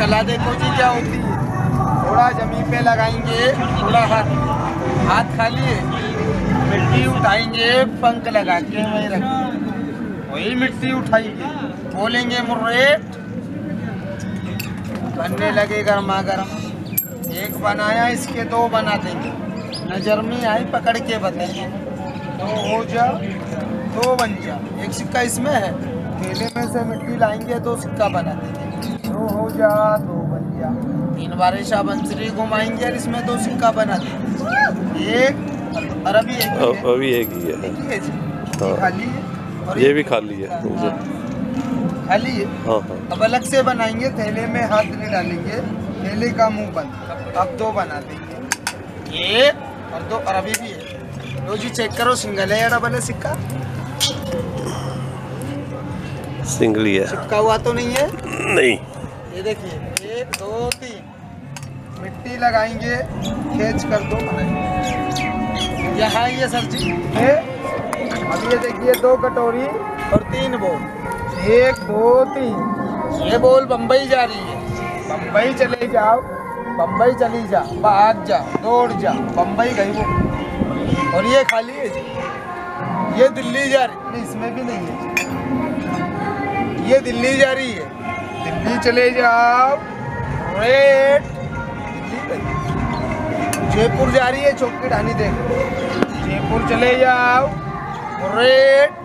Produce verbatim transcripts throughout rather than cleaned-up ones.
कला देखो जी क्या होती है। थोड़ा जमीन पे लगाएंगे, थोड़ा हाथ हाथ खाली है, मिट्टी उठाएंगे, पंख लगा के वही रखेंगे, वही मिट्टी उठाएंगे, बोलेंगे मुर्रेट, बनने लगे गर्मा गर्म। एक बनाया, इसके दो बना देंगे, नजर में आई पकड़ के बताइए, दो हो जा, दो बन जा। एक सिक्का इसमें है, थैले में से मिट्टी लाएंगे, दो सिक्का बना देंगे, दो हो जा, दो बन जा। तीन बार ऐसा बंसरी घुमाएंगे और इसमें दो सिक्का बना देंगे, एक और अभी एक ही है, अभी एक ही है, है जी। हाँ। खाली है और ये भी खाली है, हाँ, खाली है। हाँ हाँ। अब अलग से बनाएंगे, थैले में हाथ नहीं डालेंगे, थैले का मुंह बंद। अब दो बना देंगे, एक और दो, और अभी भी है। लो जी चेक करो, सिंगल है या डबल है सिक्का? सिंगल ही है, चिपका हुआ तो नहीं है? नहीं। ये देखिए, एक दो तीन, मिट्टी लगाएंगे, खींच कर दो बनाएंगे। यहाँ ये सर जी है। अब ये देखिए, दो कटोरी और तीन बोल, एक दो तीन। ये बोल बम्बई जा रही है, बम्बई चले जाओ, बम्बई चली जा, भाग जा, दौड़ जा, बम्बई गई वो। और ये खाली है जी, ये दिल्ली जा रही नहीं, इसमें भी नहीं है, ये दिल्ली जा रही है, दिल्ली चले जाओ, रेट दिल्ली गई। जयपुर जा रही है, चौकी ढानी देखो, जयपुर चले जाओ, रेट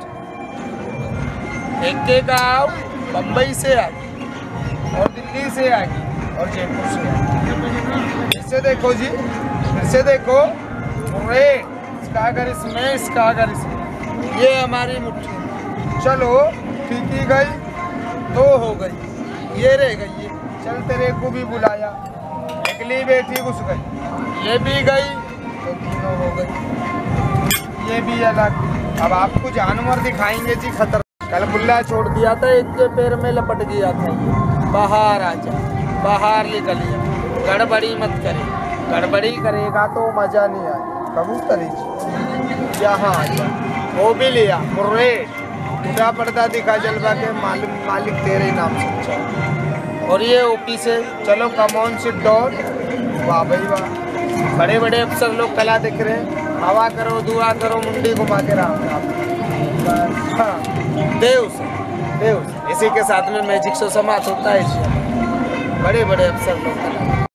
एक के गाँव बम्बई से आ गई और दिल्ली से आ गई और जयपुर से आ गई। फिर से देखो जी, फिर से देखो, रेट इसका अगर इसमें, इसका अगर इसमें, ये हमारी मुट्ठी। चलो ठीक ही गई, दो हो गई, ये रह गई है, चल तेरे को भी बुलाया, अगली बेटी घुस गई, ये भी गई, तो तीनों हो गई, ये भी अलग। अब आपको जानवर दिखाएंगे जी खतर। कल बुल्ला छोड़ दिया था, एक के पैर में लपट गया था, बाहर आ जा, बाहर निकल जा, गड़बड़ी मत करे, गड़बड़ी करेगा तो मजा नहीं आए। कबूतर जी यहाँ आ जा, वो भी लिया, मुर्रे उड़ा पर्दा दिखा जलवा के, मालिक मालिक तेरे नाम सच्चा। और ये ओपी से, चलो कमॉन सिट डाउन। वाह भाई वाह, बड़े बड़े अफसर लोग कला दिख रहे हैं। हवा करो, दुआ करो, मुंडी घुमा के राम राम। हाँ, देव से देव से इसी के साथ में मैजिक शो समाप्त होता है। बड़े बड़े अफसर लोग